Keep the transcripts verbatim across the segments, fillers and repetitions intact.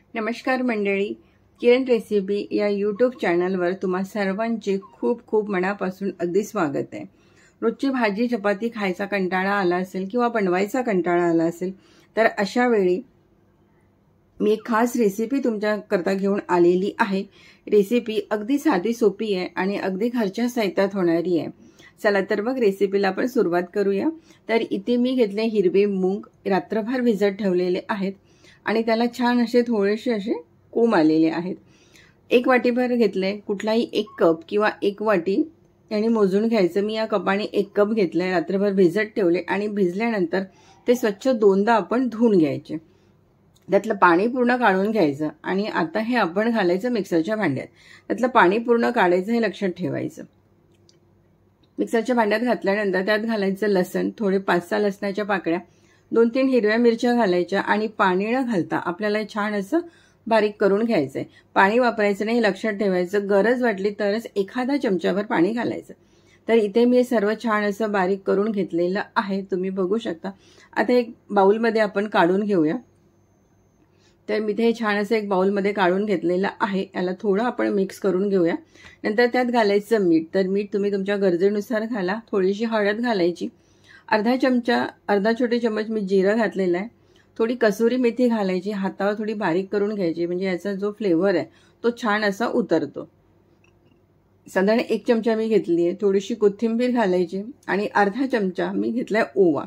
नमस्कार मंडळी, किरण रेसिपी या यूट्यूब चॅनलवर तुम्हा सर्वांचे खूप खूप मनापासून अगदी स्वागत आहे। रोजची भाजी चपाती खायचा कंटाळा आला असेल किंवा बनवायचा कंटाळा आला असेल तर अशा वेळी मी एक खास रेसिपी तुमच्याकरता घेऊन आलेली आहे। रेसिपी अगदी साधी सोपी आहे आणि अगदी घरच्या साहित्यात होणारी आहे। चला तर मग रेसिपीला आपण सुरुवात करूया। तर इथे मी घेतले हिरवे मूग, रात्रभर भिजत ठेवलेले आहेत आणि त्याला छान असे थोडेसे असे कोंब आलेले आहेत। एक वाटीभर घेतले, कुठलाही एक कप किंवा एक वाटी याने मोजून घ्यायचं। मी या कपाने एक कप घेतले, रात्रभर भिजत ठेवले आणि भिजल्यानंतर ते स्वच्छ दोनदा आपण धुवून घ्यायचे। त्यातलं पाणी पूर्ण काढून घ्यायचं आणि आता हे आपण घालायचं मिक्सरच्या भांड्यात। त्यातलं पाणी पूर्ण काढायचं हे लक्षात ठेवायचं। मिक्सरच्या भांड्यात घातल्यानंतर त्यात घालायचं लसण, थोडे पाच सहा लसणाच्या पाकळ्या, दोन तीन हिरव्या मिरच्या घालायच्या आणि पाणी न घालता आपल्याला छान असं बारीक करून घ्यायचंय। पाणी वापरायचं नाही लक्षात ठेवायचं। गरज वाटली तरच एखादा चमचाभर पाणी घालायचं। तर इथे मी सर्व छान असं बारीक करून घेतलेलं आहे, तुम्ही बघू शकता। आता एक बाउलमध्ये आपण काढून घेऊया। तर मी ते छान असं एक बाउलमध्ये काढून घेतलेलं आहे। याला थोडं आपण मिक्स करून घेऊया। नंतर त्यात घालायचं मीठ। तर मीठ तुम्ही तुमच्या गरजेनुसार घाला। थोडीशी हळद घालायची, अर्धा चमचा अर्धा छोटे चम्मच मी जिरं घातलेलं आहे। थोडी कसुरी मेथी घालायची, हातावर थोडी बारीक करून घ्यायची, म्हणजे याचा जो फ्लेवर आहे तो छान असा उतरतो। साधारण एक चमचा मी घेतली आहे। थोडीशी कोथिंबीर घालायची आणि अर्धा चमचा मी घेतलाय ओवा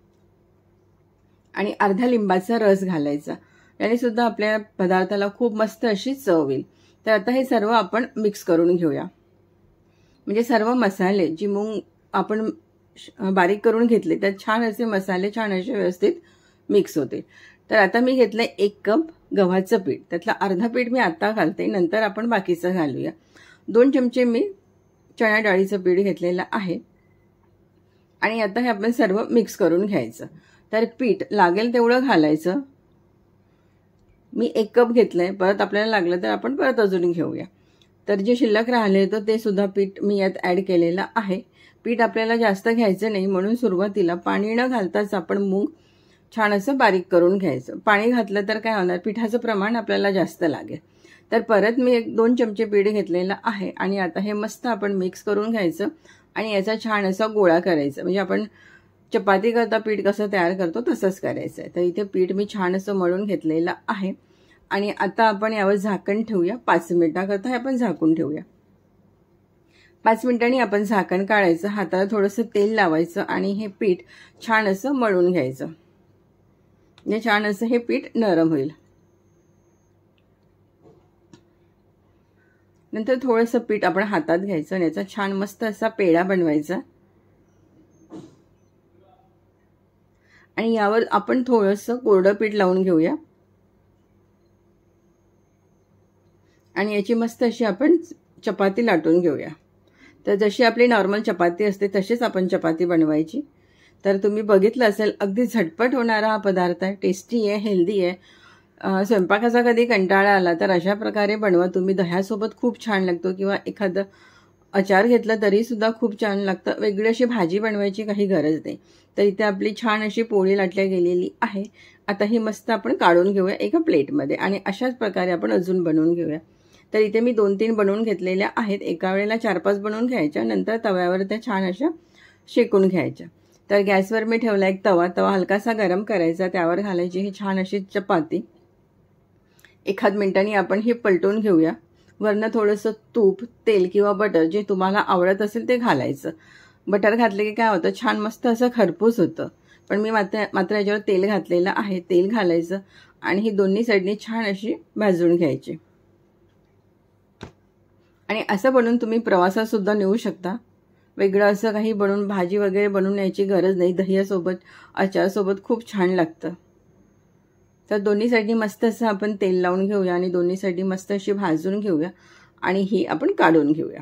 आणि अर्धा लिंबाचा रस घालायचा। याने सुद्धा आपल्या पदार्थाला खूप मस्त अशी चव येईल। तर आता हे सर्व आपण मिक्स करून घेऊया। म्हणजे सर्व मसाले जी मूग आपण बारीक करून घेतले त्यात छान असे मसाले छान असे व्यवस्थित मिक्स होते। तर आता मी घेतलंय एक कप गव्हाचं पीठ। त्यातलं अर्धा पीठ मी आता घालते, नंतर आपण बाकीचं घालूया। दोन चमचे मी चणा डाळीचं पीठ घेतलेलं आहे आणि आता हे आपण सर्व मिक्स करून घ्यायचं। तर पीठ लागेल तेवढं घालायचं। मी एक कप घेतलंय, परत आपल्याला लागलं तर आपण परत अजून घेऊया। तर जे शिल्लक राहिले तर ते सुद्धा पीठ मी यात ऍड केलेलं आहे। पीठ आपल्याला जास्त घ्यायचं नाही, म्हणून सुरुवातीला पाणी न घालताच आपण मूग छान असं बारीक करून घ्यायचं। पाणी घातलं तर काय होणार, पिठाचं प्रमाण आपल्याला जास्त लागेल। तर परत मी एक दोन चमचे पीठ घेतलेलं आहे आणि आता हे मस्त आपण मिक्स करून घ्यायचं आणि याचा छान असा गोळा करायचा। म्हणजे आपण चपाती करता पीठ कसं तयार करतो तसंच करायचं आहे। तर इथे पीठ मी छान असं मळून घेतलेलं आहे आणि आता आपण यावर झाकण ठेवूया। पाच मिनिटाकरता हे आपण झाकून ठेवूया। पाच मिनिटांनी आपण झाकण काढायचं, हाताला थोडंसं तेल लावायचं आणि हे पीठ छान असं मळून घ्यायचं। म्हणजे छान असं हे पीठ नरम होईल। नंतर थोडंसं पीठ आपण हातात घ्यायचं आणि याचा छान मस्त असा पेढा बनवायचा आणि यावर आपण थोडंसं कोरडं पीठ लावून घेऊया आणि याची मस्त अशी आपण चपाती लाटून घेऊया। तर जशी आपली नॉर्मल चपाती असते तशीच आपण चपाती बनवायची। तर तुम्ही बघितलं असेल अगदी झटपट होणारा हा पदार्थ आहे, टेस्टी आहे, हेल्दी आहे। स्वयंपाकाचा कधी कंटाळा आला तर अशा प्रकारे बनवा तुम्ही। दह्यासोबत खूप छान लागतो किंवा एखादं अचार घेतला तरी सुद्धा खूप छान लागतं। वेगळी अशी भाजी बनवायची काही गरज नाही। तर इथे आपली छान अशी पोळी लाटल्या गेलेली आहे। आता ही मस्त आपण काढून घेऊया एका प्लेटमध्ये आणि अशाच प्रकारे आपण अजून बनवून घेऊया। तर इथे मी दोन तीन बनवून घेतलेल्या आहेत। एका वेळेला चार पाच बनवून घ्यायच्या, नंतर तव्यावर त्या छान अशा शेकून घ्यायच्या। तर गॅसवर मी ठेवला एक तवा। तवा हलकासा गरम करायचा, त्यावर घालायची ही छान अशी चपाती। एखाद मिनिटांनी आपण ही पलटून घेऊया। वरनं थोडंसं तूप, तेल किंवा बटर जे तुम्हाला आवडत असेल ते घालायचं। बटर घातले की काय होतं, छान मस्त असं खरपूस होतं। पण मी मात्र मात्र याच्यावर तेल घातलेलं आहे। तेल घालायचं आणि ही दोन्ही साईडनी छान अशी भाजून घ्यायची आणि असं बनवून तुम्ही प्रवासात सुद्धा नेऊ शकता। वेगळं असं काही बनवून भाजी वगैरे बनवून न्यायची गरज नाही। दह्यासोबत अचारसोबत खूप छान लागतं। तर दोन्ही साईडनी मस्त असं आपण तेल लावून घेऊया आणि दोन्ही साईडनी मस्त अशी भाजून घेऊया आणि ही आपण काढून घेऊया।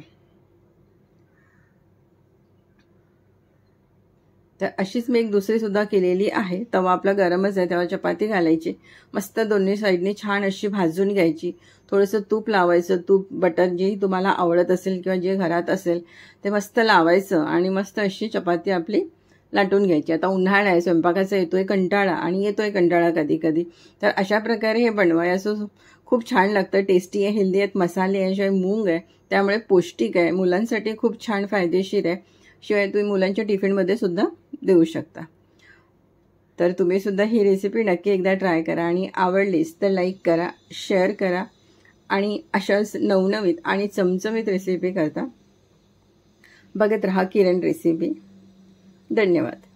तर अशीच मी एक दुसरी सुद्धा केलेली आहे। तवा आपला गरमच आहे, त्यावर चपाती घालायची, मस्त दोन्ही साईडनी छान अशी भाजून घ्यायची। थोडंसं तूप लावायचं, तूप बटर जे तुम्हाला आवडत असेल किंवा जे घरात असेल ते मस्त लावायचं आणि मस्त अशी चपाती आपली लाटून घ्यायची. आता उन्हाळा आहे, स्वयंपाकाचा येतोय कंटाळा आणि येतोय कंटाळा कधी कधी, तर अशा प्रकारे हे बनवायचं खूप छान लागतं. टेस्टी आहे, हेल्दी आहेत, मसाले आहे, शिवाय मूग आहे, त्यामुळे पौष्टिक आहे, मुलांसाठी खूप छान फायदेशीर आहे. शिवाय तुम्ही मुलांच्या टिफिनमध्ये सुद्धा देऊ शकता. तर तुम्ही सुद्धा ही रेसिपी नक्की एकदा ट्राय करा आणि आवडलीच तर लाईक करा, शेअर करा आणि अशाच नवनवीन आणि चमचमीत रेसिपी करता बघत रहा किरण रेसिपी. धन्यवाद.